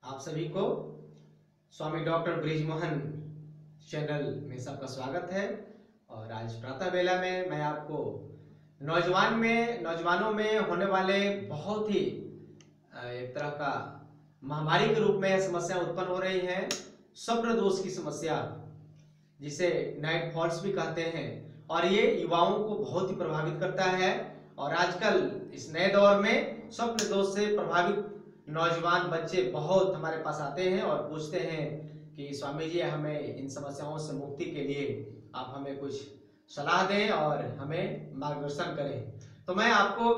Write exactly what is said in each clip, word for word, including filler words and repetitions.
आप सभी को स्वामी डॉक्टर ब्रिजमोहन चैनल में सबका स्वागत है। और आज प्रातः बेला में मैं आपको नौजवान में नौजवानों में होने वाले बहुत ही एक तरह का महामारी के रूप में यह समस्या उत्पन्न हो रही है, स्वप्न दोष की समस्या, जिसे नाइट फॉल्स भी कहते हैं। और ये युवाओं को बहुत ही प्रभावित करता है। और आजकल इस नए दौर में स्वप्न दोष से प्रभावित नौजवान बच्चे बहुत हमारे पास आते हैं और पूछते हैं कि स्वामी जी, हमें इन समस्याओं से मुक्ति के लिए आप हमें कुछ सलाह दें और हमें मार्गदर्शन करें। तो मैं आपको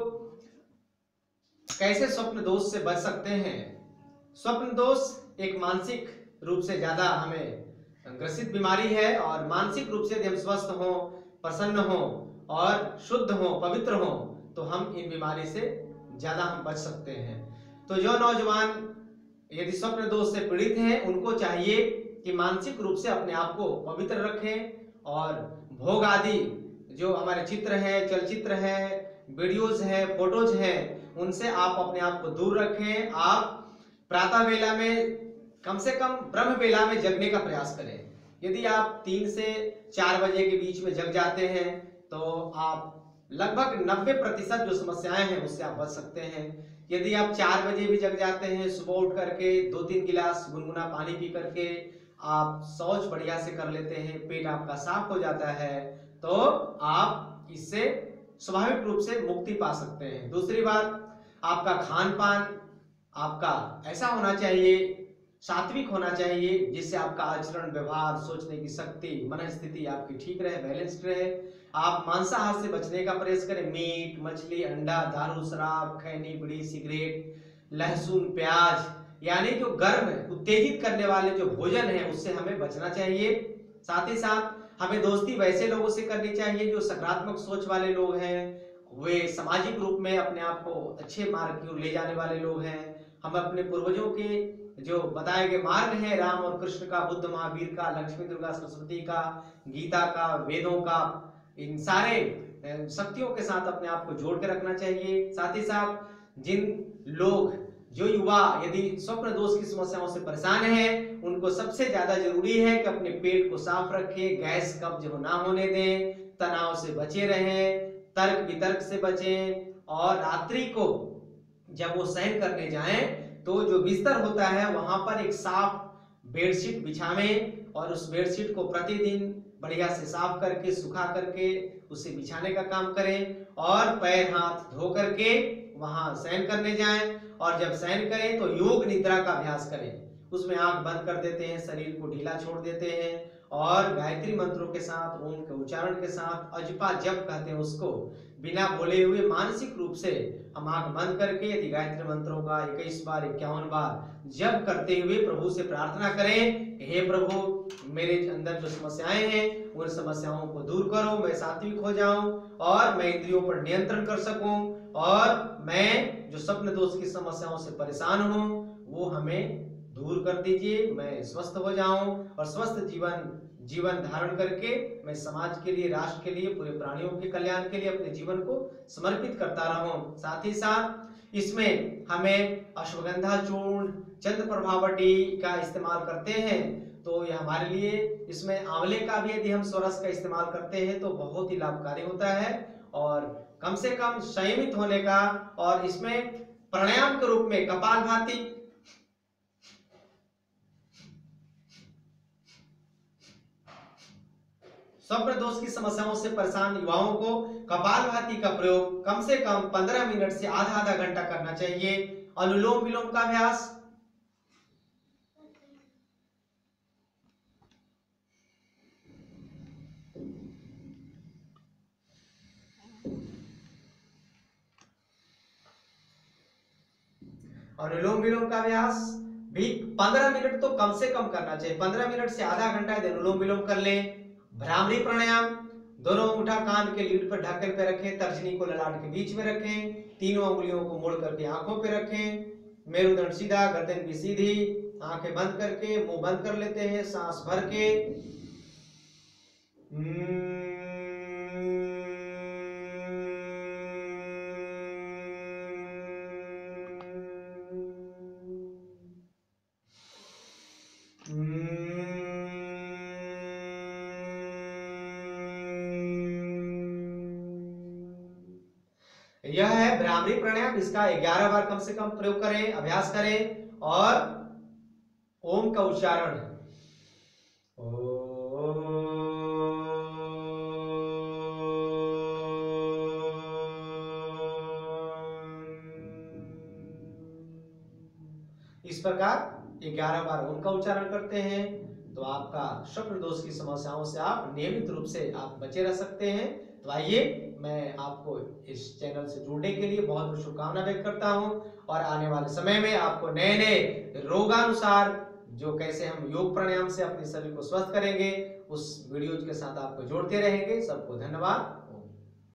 कैसे स्वप्न दोष से बच सकते हैं। स्वप्न दोष एक मानसिक रूप से ज्यादा हमें ग्रसित बीमारी है और मानसिक रूप से यदि हम स्वस्थ हों, प्रसन्न हों और शुद्ध हों, पवित्र हों, तो हम इन बीमारी से ज्यादा हम बच सकते हैं। तो जो नौजवान यदि स्वप्न दोष से पीड़ित हैं, उनको चाहिए कि मानसिक रूप से अपने आप को पवित्र रखें और भोग आदि जो हमारे चित्र हैं, चलचित्र हैं, वीडियोज हैं, फोटोज हैं, उनसे आप अपने आप को दूर रखें। आप प्रातः बेला में कम से कम ब्रह्म बेला में जगने का प्रयास करें। यदि आप तीन से चार बजे के बीच में जग जाते हैं तो आप लगभग नब्बे प्रतिशत जो समस्याएं हैं उससे आप बच सकते हैं। यदि आप चार बजे भी जग जाते हैं, सुबह उठ करके दो तीन गिलास गुनगुना पानी पी करके आप शौच बढ़िया से कर लेते हैं, पेट आपका साफ हो जाता है, तो आप इससे स्वाभाविक रूप से मुक्ति पा सकते हैं। दूसरी बात, आपका खान पान आपका ऐसा होना चाहिए, सात्विक होना चाहिए, जिससे आपका आचरण, व्यवहार, सोचने की शक्ति, मन स्थिति आपकी ठीक रहे, बैलेंस्ड रहे। आप मांसाहार से बचने का प्रयास करें। मीट, मछली, अंडा, दारू, शराब, खैनी, बीड़ी, सिगरेट, लहसुन, प्याज, यानी जो गर्म उत्तेजित करने वाले जो भोजन है उससे हमें बचना चाहिए। साथ ही साथ हमें दोस्ती वैसे लोगों से करनी चाहिए जो सकारात्मक सोच वाले लोग हैं, वे सामाजिक रूप में अपने आप को अच्छे मार्ग की ओर ले जाने वाले लोग हैं। हम अपने पूर्वजों के जो बताए गए मार्ग हैं, राम और कृष्ण का, बुद्ध महावीर का, लक्ष्मी दुर्गा सरस्वती का, गीता का, वेदों का, इन सारे शक्तियों के साथ अपने आप को जोड़ के रखना चाहिए। साथ ही साथ जिन लोग, जो युवा यदि स्वप्न दोष की समस्याओं से परेशान हैं, उनको सबसे ज्यादा जरूरी है कि अपने पेट को साफ रखें, गैस कब्ज ना होने दें, तनाव से बचे रहें, तर्क वितर्क से बचें। और रात्रि को जब वो शयन करने जाएं तो जो बिस्तर होता है वहां पर एक साफ बेडशीट बिछावें और उस बेडशीट को प्रतिदिन बढ़िया से साफ करके, सुखा करके उसे बिछाने का काम करें और पैर हाथ धो करके वहां शयन करने जाएं। और जब शयन करें तो योग निद्रा का अभ्यास करें। उसमें आंख बंद कर देते हैं, शरीर को ढीला छोड़ देते हैं और गायत्री मंत्रों के साथ, ओम के उच्चारण के साथ, अजपा जप कहते हैं उसको, बिना बोले हुए मानसिक रूप से हम आंख बंद करके यदि गायत्री मंत्रों का इक्कीस बार, इक्यावन बार जप करते हुए प्रभु से प्रार्थना करें कि हे प्रभु, मेरे अंदर जो समस्याएं हैं उन समस्याओं को दूर करो, मैं सात्विक हो जाऊं और मैं इंद्रियों पर नियंत्रण कर सकूं और मैं जो स्वप्न दोष की समस्याओं से परेशान हूं वो हमें दूर कर दीजिए, मैं स्वस्थ हो जाऊं और स्वस्थ जीवन जीवन धारण करके मैं समाज के लिए, राष्ट्र के लिए, पूरे प्राणियों के कल्याण के लिए अपने जीवन को समर्पित करता रहूं। साथ ही साथ इसमें हमें अश्वगंधा चूर्ण, चंद्र प्रभावटी का इस्तेमाल करते हैं तो यह हमारे लिए, इसमें आंवले का भी यदि हम स्वरस का इस्तेमाल करते हैं तो बहुत ही लाभकारी होता है। और कम से कम संयमित होने का, और इसमें प्राणायाम के रूप में कपालभाति, स्वप्न दोष की समस्याओं से परेशान युवाओं को कपालभाति का प्रयोग कम से कम पंद्रह मिनट से आधा आधा घंटा करना चाहिए। अनुलोम विलोम का अभ्यास, अनुलोम विलोम का अभ्यास भी पंद्रह मिनट तो कम से कम करना चाहिए। पंद्रह मिनट से आधा घंटा यदि अनुलोम विलोम कर लें। भ्रामरी प्राणायाम, दोनों अंगूठा कान के लीड पर ढक्कन पे रखें, तर्जनी को ललाट के बीच में रखें, तीनों उंगलियों को मोड़ करके आंखों पे रखें, मेरुदंड सीधा, गर्दन भी सीधी, आंखें बंद करके मुंह बंद कर लेते हैं, सांस भर के यह है भ्रामरी प्राणायाम। इसका ग्यारह बार कम से कम प्रयोग करें, अभ्यास करें और ओम का उच्चारण इस प्रकार ग्यारह बार ओम का उच्चारण करते हैं तो आपका स्वप्न दोष की समस्याओं से आप नियमित रूप से आप बचे रह सकते हैं। तो आइए, मैं आपको इस चैनल से जुड़ने के लिए बहुत बहुत शुभकामना व्यक्त करता हूं और आने वाले समय में आपको नए नए रोगानुसार जो कैसे हम योग प्राणायाम से अपने शरीर को स्वस्थ करेंगे उस वीडियो के साथ आपको जोड़ते रहेंगे। सबको धन्यवाद।